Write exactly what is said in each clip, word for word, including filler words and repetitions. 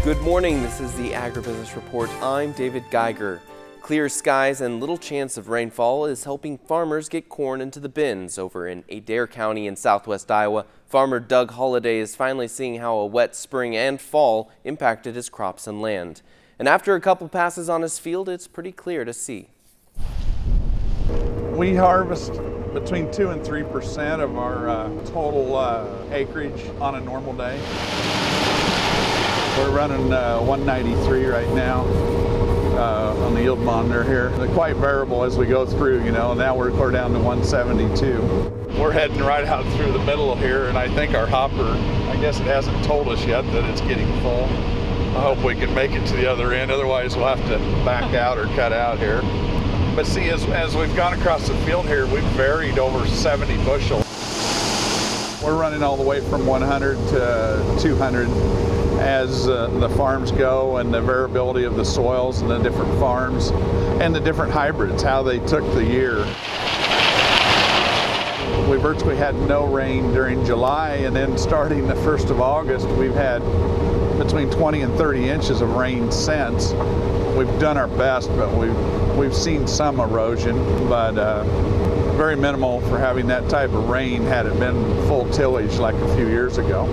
Good morning, this is the Agribusiness Report. I'm David Geiger. Clear skies and little chance of rainfall is helping farmers get corn into the bins. Over in Adair County in southwest Iowa, farmer Doug Holliday is finally seeing how a wet spring and fall impacted his crops and land. And after a couple passes on his field, it's pretty clear to see. We harvest between two and three percent of our uh, total uh, acreage on a normal day. We're running uh, one ninety-three right now uh, on the yield monitor here. They're quite variable as we go through, you know. Now we're, we're down to one seventy-two. We're heading right out through the middle here, and I think our hopper, I guess it hasn't told us yet that it's getting full. I hope we can make it to the other end, otherwise we'll have to back out or cut out here. But see, as, as we've gone across the field here, we've varied over seventy bushel. We're running all the way from one hundred to two hundred as uh, the farms go, and the variability of the soils and the different farms and the different hybrids, how they took the year. We virtually had no rain during July, and then starting the first of August, we've had between twenty and thirty inches of rain since. We've done our best, but we've, we've seen some erosion, but uh, very minimal for having that type of rain had it been full tillage like a few years ago.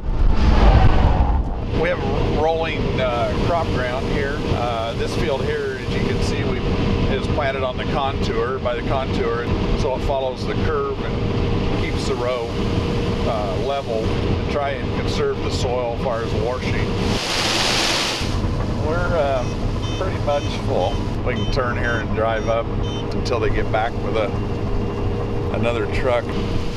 We have rolling uh, crop ground here. Uh, this field here, as you can see, we is planted on the contour, by the contour, and so it follows the curve and keeps the row uh, level to try and conserve the soil as far as washing. We're uh, pretty much full. We can turn here and drive up until they get back with a another truck.